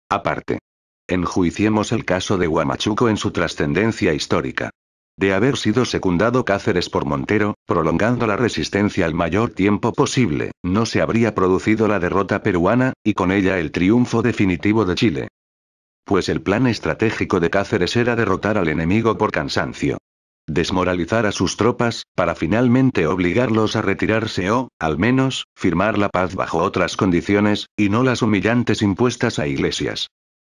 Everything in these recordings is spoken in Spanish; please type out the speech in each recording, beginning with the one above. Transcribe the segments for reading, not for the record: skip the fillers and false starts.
Aparte. Enjuiciemos el caso de Huamachuco en su trascendencia histórica. De haber sido secundado Cáceres por Montero, prolongando la resistencia al mayor tiempo posible, no se habría producido la derrota peruana, y con ella el triunfo definitivo de Chile. Pues el plan estratégico de Cáceres era derrotar al enemigo por cansancio. Desmoralizar a sus tropas, para finalmente obligarlos a retirarse o, al menos, firmar la paz bajo otras condiciones, y no las humillantes impuestas a Iglesias.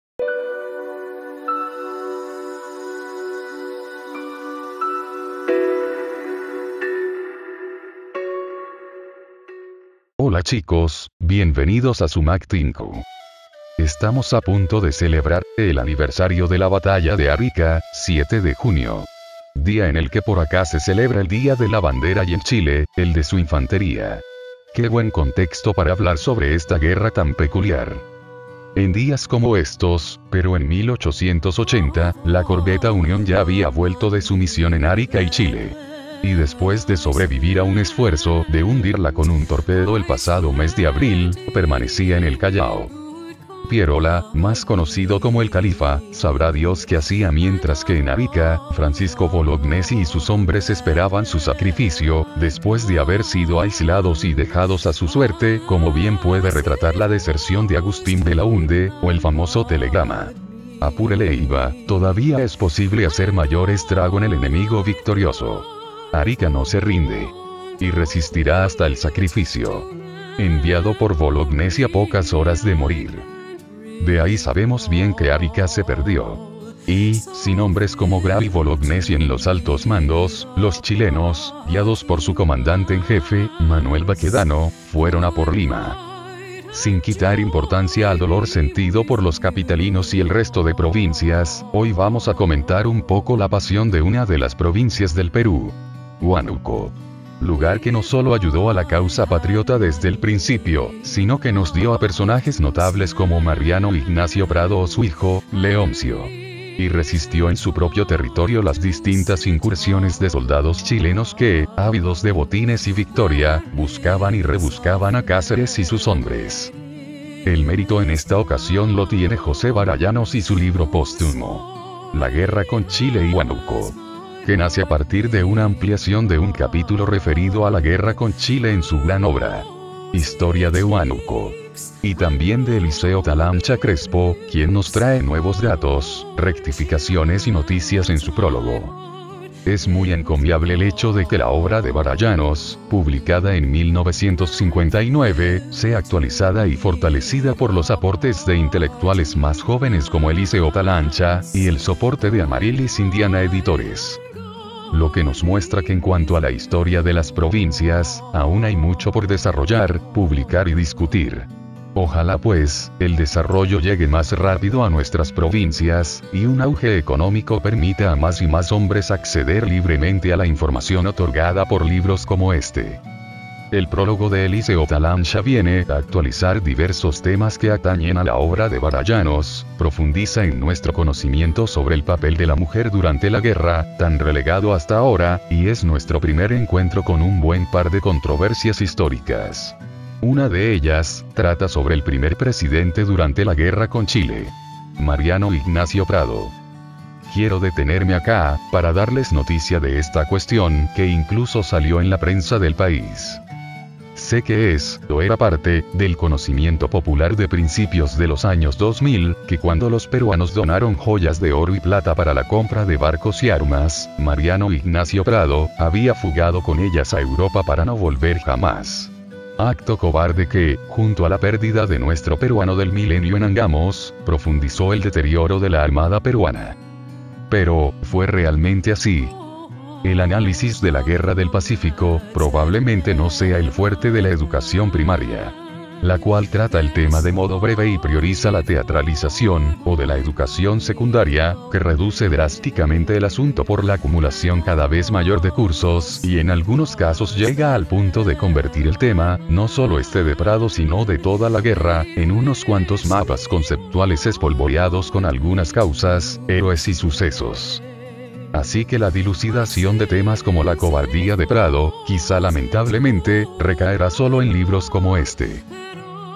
Hola chicos, bienvenidos a Sumac 5. Estamos a punto de celebrar el aniversario de la batalla de Arica, 7 de junio. Día en el que por acá se celebra el Día de la Bandera y en Chile, el de su infantería. Qué buen contexto para hablar sobre esta guerra tan peculiar. En días como estos, pero en 1880, la corbeta Unión ya había vuelto de su misión en Arica y Chile. Y después de sobrevivir a un esfuerzo de hundirla con un torpedo el pasado mes de abril, permanecía en el Callao. Pierola, más conocido como el Califa, sabrá Dios qué hacía mientras que en Arica, Francisco Bolognesi y sus hombres esperaban su sacrificio, después de haber sido aislados y dejados a su suerte, como bien puede retratar la deserción de Agustín de Launde, o el famoso telegrama. Apure Leiva, todavía es posible hacer mayor estrago en el enemigo victorioso. Arica no se rinde. Y resistirá hasta el sacrificio. Enviado por Bolognesi a pocas horas de morir. De ahí sabemos bien que Arica se perdió. Y, sin hombres como Grau y Bolognesi en los altos mandos, los chilenos, guiados por su comandante en jefe, Manuel Baquedano, fueron a por Lima. Sin quitar importancia al dolor sentido por los capitalinos y el resto de provincias, hoy vamos a comentar un poco la pasión de una de las provincias del Perú. Huánuco. Lugar que no solo ayudó a la causa patriota desde el principio, sino que nos dio a personajes notables como Mariano Ignacio Prado o su hijo, Leoncio. Y resistió en su propio territorio las distintas incursiones de soldados chilenos que, ávidos de botines y victoria, buscaban y rebuscaban a Cáceres y sus hombres. El mérito en esta ocasión lo tiene José Barallanos y su libro póstumo. La guerra con Chile y Huánuco. Que nace a partir de una ampliación de un capítulo referido a la guerra con Chile en su gran obra. Historia de Huánuco. Y también de Eliseo Talancha Crespo, quien nos trae nuevos datos, rectificaciones y noticias en su prólogo. Es muy encomiable el hecho de que la obra de Barallanos, publicada en 1959, sea actualizada y fortalecida por los aportes de intelectuales más jóvenes como Eliseo Talancha, y el soporte de Amarilis Indiana Editores. Lo que nos muestra que en cuanto a la historia de las provincias, aún hay mucho por desarrollar, publicar y discutir. Ojalá pues, el desarrollo llegue más rápido a nuestras provincias, y un auge económico permita a más y más hombres acceder libremente a la información otorgada por libros como este. El prólogo de Eliseo Talancha viene a actualizar diversos temas que atañen a la obra de Barallanos, profundiza en nuestro conocimiento sobre el papel de la mujer durante la guerra, tan relegado hasta ahora, y es nuestro primer encuentro con un buen par de controversias históricas. Una de ellas, trata sobre el primer presidente durante la guerra con Chile. Mariano Ignacio Prado. Quiero detenerme acá, para darles noticia de esta cuestión, que incluso salió en la prensa del país. Sé que o era parte, del conocimiento popular de principios de los años 2000, que cuando los peruanos donaron joyas de oro y plata para la compra de barcos y armas, Mariano Ignacio Prado, había fugado con ellas a Europa para no volver jamás. Acto cobarde que, junto a la pérdida de nuestro peruano del milenio en Angamos, profundizó el deterioro de la armada peruana. Pero, ¿fue realmente así? El análisis de la Guerra del Pacífico, probablemente no sea el fuerte de la educación primaria. La cual trata el tema de modo breve y prioriza la teatralización, o de la educación secundaria, que reduce drásticamente el asunto por la acumulación cada vez mayor de cursos, y en algunos casos llega al punto de convertir el tema, no solo de Prado sino de toda la guerra, en unos cuantos mapas conceptuales espolvoreados con algunas causas, héroes y sucesos. Así que la dilucidación de temas como la cobardía de Prado, quizá lamentablemente, recaerá solo en libros como este.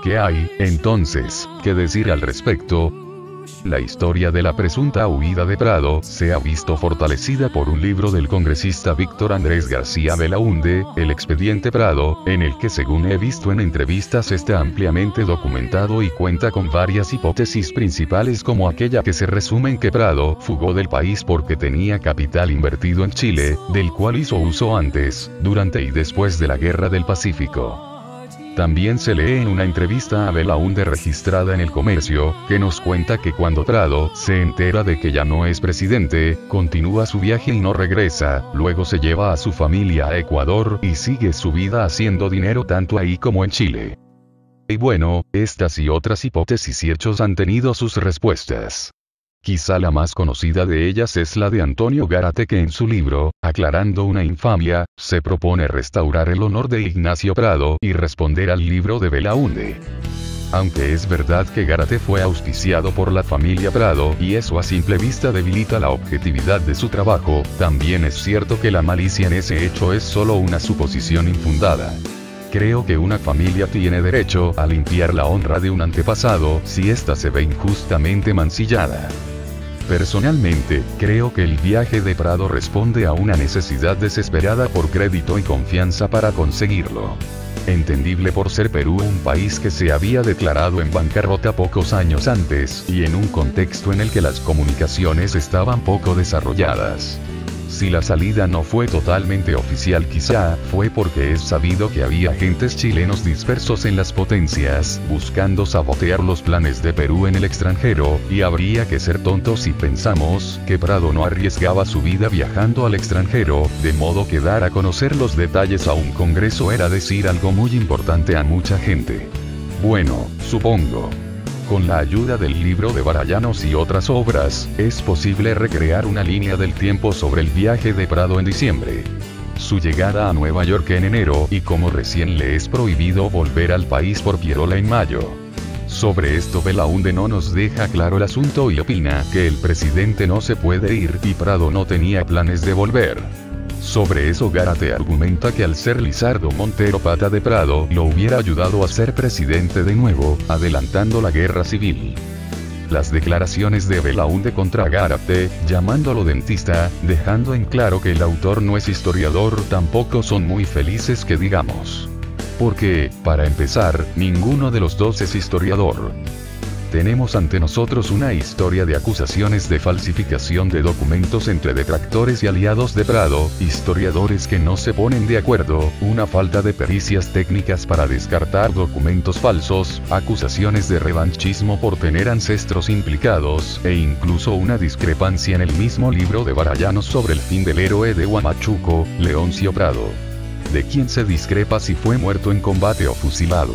¿Qué hay, entonces, que decir al respecto? La historia de la presunta huida de Prado se ha visto fortalecida por un libro del congresista Víctor Andrés García Belaúnde, El expediente Prado, en el que según he visto en entrevistas está ampliamente documentado y cuenta con varias hipótesis principales como aquella que se resume en que Prado fugó del país porque tenía capital invertido en Chile, del cual hizo uso antes, durante y después de la Guerra del Pacífico. También se lee en una entrevista a Belaúnde registrada en El Comercio, que nos cuenta que cuando Prado se entera de que ya no es presidente, continúa su viaje y no regresa, luego se lleva a su familia a Ecuador y sigue su vida haciendo dinero tanto ahí como en Chile. Y bueno, estas y otras hipótesis y hechos han tenido sus respuestas. Quizá la más conocida de ellas es la de Antonio Gárate, que en su libro, Aclarando una infamia, se propone restaurar el honor de Ignacio Prado y responder al libro de Belaúnde. Aunque es verdad que Gárate fue auspiciado por la familia Prado y eso a simple vista debilita la objetividad de su trabajo, también es cierto que la malicia en ese hecho es solo una suposición infundada. Creo que una familia tiene derecho a limpiar la honra de un antepasado si ésta se ve injustamente mancillada. Personalmente, creo que el viaje de Prado responde a una necesidad desesperada por crédito y confianza para conseguirlo. Entendible por ser Perú un país que se había declarado en bancarrota pocos años antes, y en un contexto en el que las comunicaciones estaban poco desarrolladas. Si la salida no fue totalmente oficial, quizá fue porque es sabido que había agentes chilenos dispersos en las potencias, buscando sabotear los planes de Perú en el extranjero, y habría que ser tontos si pensamos que Prado no arriesgaba su vida viajando al extranjero, de modo que dar a conocer los detalles a un congreso era decir algo muy importante a mucha gente. Bueno, supongo. Con la ayuda del libro de Barallanos y otras obras, es posible recrear una línea del tiempo sobre el viaje de Prado en diciembre, su llegada a Nueva York en enero y cómo recién le es prohibido volver al país por Pierola en mayo. Sobre esto Belaúnde no nos deja claro el asunto y opina que el presidente no se puede ir y Prado no tenía planes de volver. Sobre eso Gárate argumenta que al ser Lizardo Montero pata de Prado lo hubiera ayudado a ser presidente de nuevo, adelantando la guerra civil. Las declaraciones de Belaúnde contra Gárate, llamándolo dentista, dejando en claro que el autor no es historiador, tampoco son muy felices que digamos. Porque, para empezar, ninguno de los dos es historiador. Tenemos ante nosotros una historia de acusaciones de falsificación de documentos entre detractores y aliados de Prado, historiadores que no se ponen de acuerdo, una falta de pericias técnicas para descartar documentos falsos, acusaciones de revanchismo por tener ancestros implicados, e incluso una discrepancia en el mismo libro de Barallanos sobre el fin del héroe de Huamachuco, Leoncio Prado. ¿De quién se discrepa si fue muerto en combate o fusilado?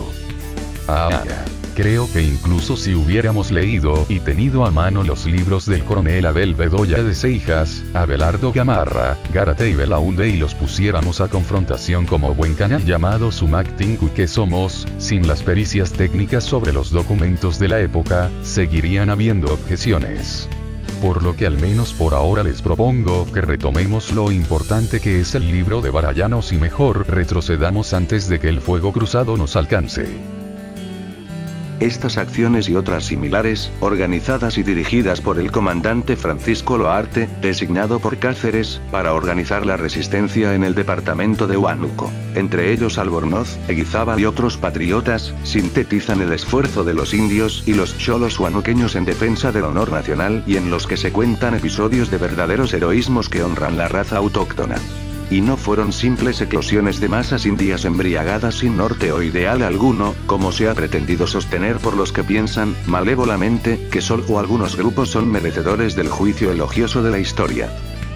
Creo que incluso si hubiéramos leído y tenido a mano los libros del coronel Abel Bedoya de Seijas, Abelardo Gamarra, Gárate y Belaúnde y los pusiéramos a confrontación como buen canal llamado Sumac Tinku que somos, sin las pericias técnicas sobre los documentos de la época, seguirían habiendo objeciones. Por lo que al menos por ahora les propongo que retomemos lo importante que es el libro de Barallanos y mejor retrocedamos antes de que el fuego cruzado nos alcance. Estas acciones y otras similares, organizadas y dirigidas por el comandante Francisco Loarte, designado por Cáceres, para organizar la resistencia en el departamento de Huánuco, entre ellos Albornoz, Eguizábal y otros patriotas, sintetizan el esfuerzo de los indios y los cholos huanuqueños en defensa del honor nacional y en los que se cuentan episodios de verdaderos heroísmos que honran la raza autóctona. Y no fueron simples eclosiones de masas indias embriagadas sin norte o ideal alguno, como se ha pretendido sostener por los que piensan, malévolamente, que solo algunos grupos son merecedores del juicio elogioso de la historia.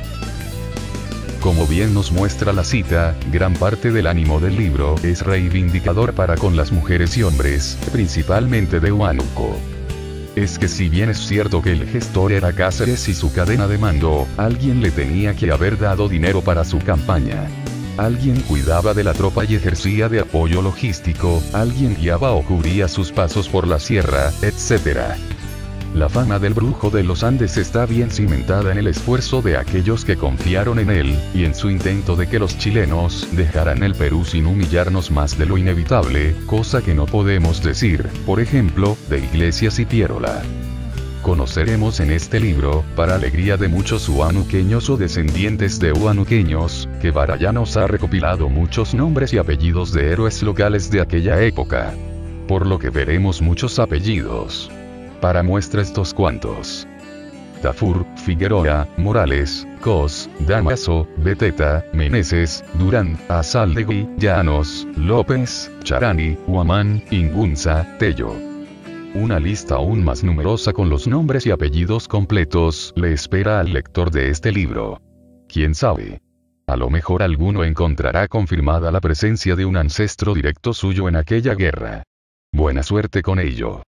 Como bien nos muestra la cita, gran parte del ánimo del libro es reivindicador para con las mujeres y hombres, principalmente de Huánuco. Es que si bien es cierto que el gestor era Cáceres y su cadena de mando, alguien le tenía que haber dado dinero para su campaña. Alguien cuidaba de la tropa y ejercía de apoyo logístico, alguien guiaba o cubría sus pasos por la sierra, etc. La fama del brujo de los Andes está bien cimentada en el esfuerzo de aquellos que confiaron en él, y en su intento de que los chilenos dejaran el Perú sin humillarnos más de lo inevitable, cosa que no podemos decir, por ejemplo, de Iglesias y Pierola. Conoceremos en este libro, para alegría de muchos huanuqueños o descendientes de huanuqueños, que Barayanos ha recopilado muchos nombres y apellidos de héroes locales de aquella época. Por lo que veremos muchos apellidos. Para muestra estos cuantos: Tafur, Figueroa, Morales, Cos, Damaso, Beteta, Meneses, Durán, Azaldegui, Llanos, López, Charani, Huamán, Ingunza, Tello. Una lista aún más numerosa con los nombres y apellidos completos le espera al lector de este libro. ¿Quién sabe? A lo mejor alguno encontrará confirmada la presencia de un ancestro directo suyo en aquella guerra. Buena suerte con ello.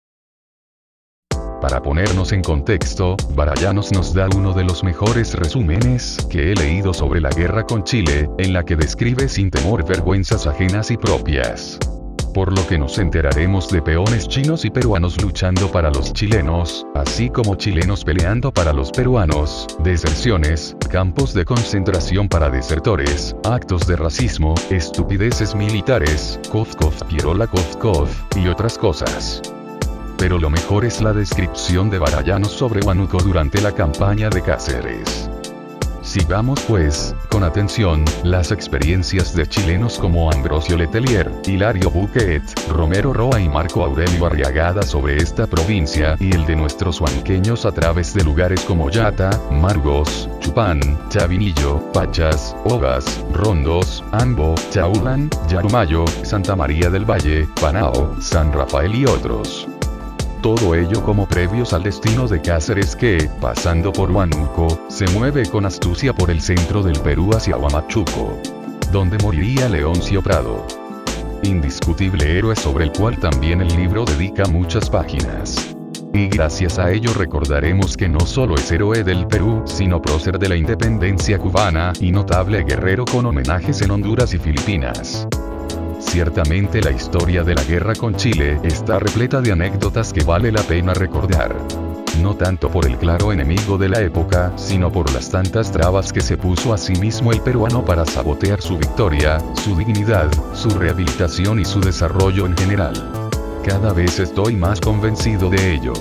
Para ponernos en contexto, Barayanos nos da uno de los mejores resúmenes que he leído sobre la guerra con Chile, en la que describe sin temor vergüenzas ajenas y propias. Por lo que nos enteraremos de peones chinos y peruanos luchando para los chilenos, así como chilenos peleando para los peruanos, deserciones, campos de concentración para desertores, actos de racismo, estupideces militares, Kovkov, Pierola Kovkov, y otras cosas. Pero lo mejor es la descripción de Barayanos sobre Huánuco durante la campaña de Cáceres. Sigamos pues, con atención, las experiencias de chilenos como Ambrosio Letelier, Hilario Buquet, Romero Roa y Marco Aurelio Arriagada sobre esta provincia y el de nuestros huanqueños a través de lugares como Yata, Margos, Chupán, Chavinillo, Pachas, Ovas, Rondos, Ambo, Chaulan, Yarumayo, Santa María del Valle, Panao, San Rafael y otros. Todo ello como previos al destino de Cáceres que, pasando por Huánuco, se mueve con astucia por el centro del Perú hacia Huamachuco, donde moriría Leoncio Prado. Indiscutible héroe sobre el cual también el libro dedica muchas páginas. Y gracias a ello recordaremos que no solo es héroe del Perú, sino prócer de la independencia cubana y notable guerrero con homenajes en Honduras y Filipinas. Ciertamente la historia de la guerra con Chile está repleta de anécdotas que vale la pena recordar. No tanto por el claro enemigo de la época, sino por las tantas trabas que se puso a sí mismo el peruano para sabotear su victoria, su dignidad, su rehabilitación y su desarrollo en general. Cada vez estoy más convencido de ello.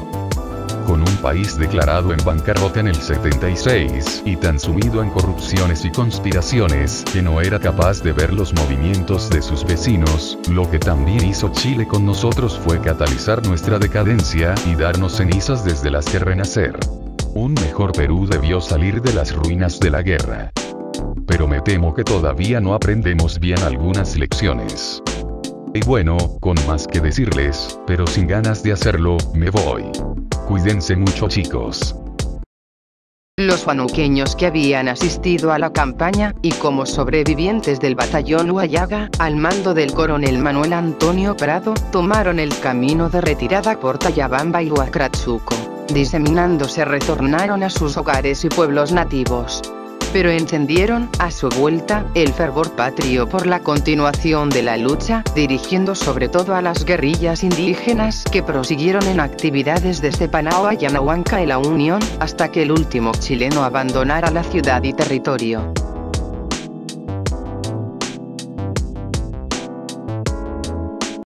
Con un país declarado en bancarrota en el 76, y tan sumido en corrupciones y conspiraciones, que no era capaz de ver los movimientos de sus vecinos, lo que también hizo Chile con nosotros fue catalizar nuestra decadencia, y darnos cenizas desde las que renacer. Un mejor Perú debió salir de las ruinas de la guerra. Pero me temo que todavía no aprendemos bien algunas lecciones. Y bueno, con más que decirles, pero sin ganas de hacerlo, me voy. Cuídense mucho, chicos. Los huanuqueños que habían asistido a la campaña, y como sobrevivientes del batallón Huallaga, al mando del coronel Manuel Antonio Prado, tomaron el camino de retirada por Tayabamba y Huacrachuco. Diseminándose retornaron a sus hogares y pueblos nativos. Pero encendieron, a su vuelta, el fervor patrio por la continuación de la lucha, dirigiendo sobre todo a las guerrillas indígenas que prosiguieron en actividades desde Panao a Yanahuanca y La Unión, hasta que el último chileno abandonara la ciudad y territorio.